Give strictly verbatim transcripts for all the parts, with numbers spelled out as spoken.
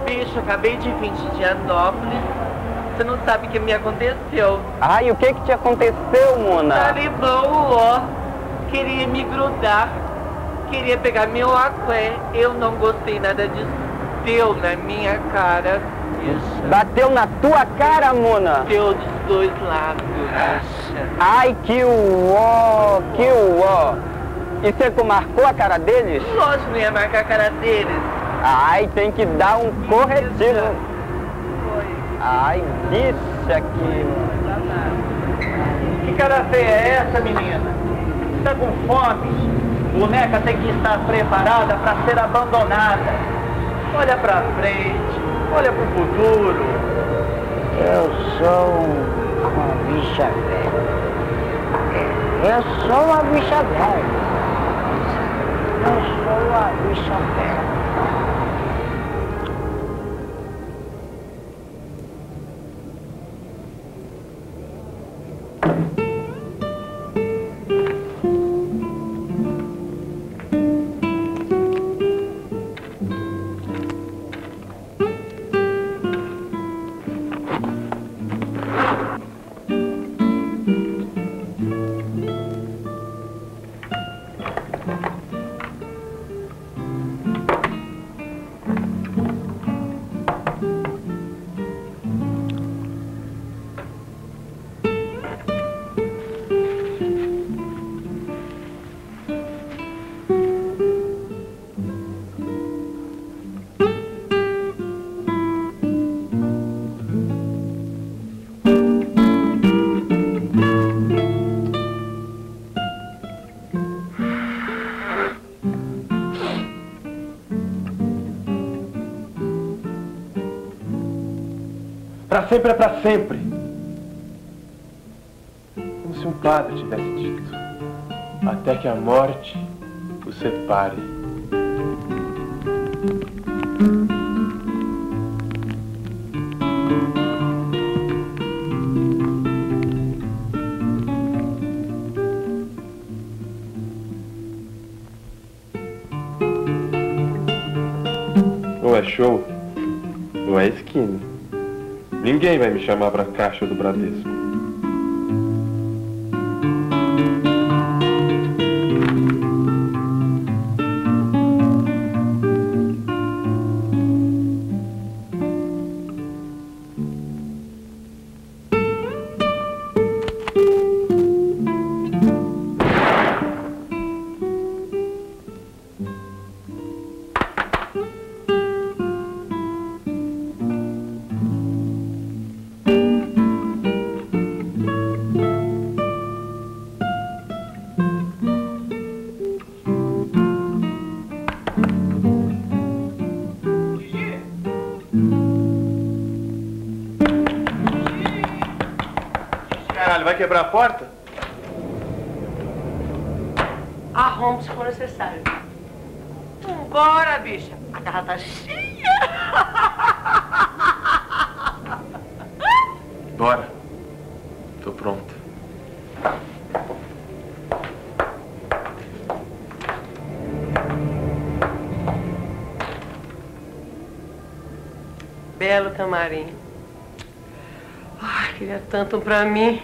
bicho, eu acabei de vir de Dianópolis. Você não sabe o que me aconteceu. Ai, o que que te aconteceu, Mona? Talibã, ó, queria me grudar, queria pegar meu aqué. Eu não gostei nada disso. Deu na minha cara, bicha. Bateu na tua cara, Mona? Deu dos dois lados, bicha. Ai, que uó, que uó. E você marcou a cara deles? Lógico que não ia marcar a cara deles. Ai, tem que dar um corretivo. Foi. Ai, bicha aqui. Que cara feia é essa, menina? Está com fome? Boneca tem que estar preparada para ser abandonada. Olha pra frente, olha pro futuro. Eu sou uma bicha velha. Eu sou uma bicha velha. Eu sou uma bicha velha. Pra sempre é pra sempre. Como se um padre tivesse dito. Até que a morte os separe. Ou é show, ou é esquina. Ninguém vai me chamar pra caixa do Bradesco. Vai quebrar a porta? Arrompe se for necessário. Bora, bicha. A terra tá cheia. Bora. Tô pronta. Belo camarim. Ai, queria tanto pra mim.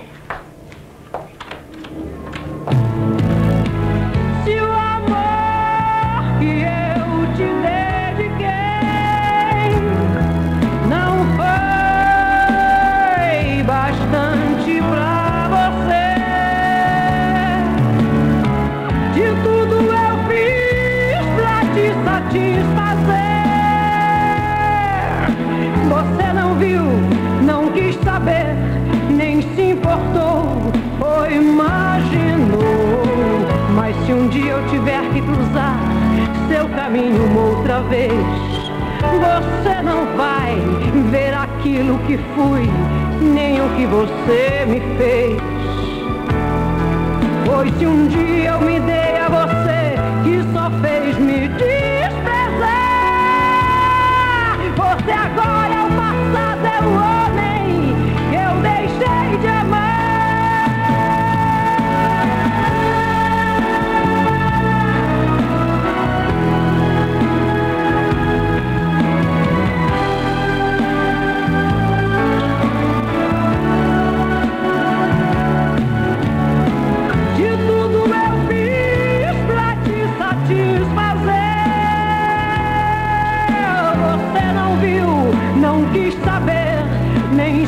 Você não viu, não quis saber, nem se importou ou imaginou. Mas se um dia eu tiver que cruzar seu caminho uma outra vez, você não vai ver aquilo que fui, nem o que você me fez. Pois se um dia eu me dei a você, que só fez me desprezar, você agora é o passado, é o homem que eu deixei de amar.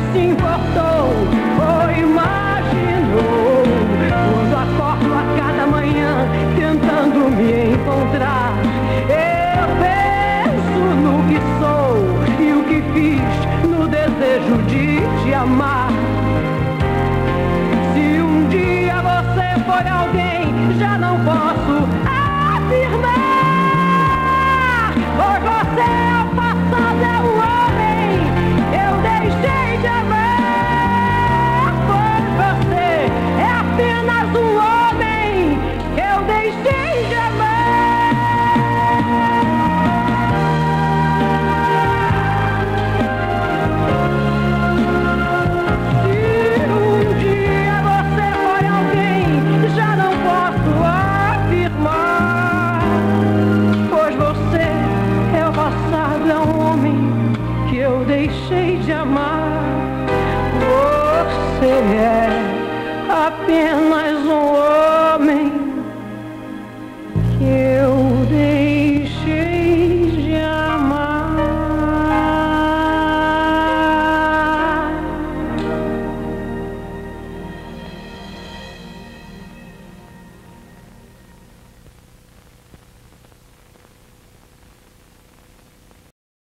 se importou ou imaginou. Quando acordo a cada manhã tentando me encontrar, eu penso no que sou e o que fiz no desejo de te amar. Se um dia você for alguém, já não posso afirmar, pois você é o passado, é o homem eu deixei de amar. Pois você é apenas um homem eu deixei de amar. Se um dia você for alguém, já não posso afirmar, pois você é o passado, é um homem que eu deixei de amar. Você é apenas um homem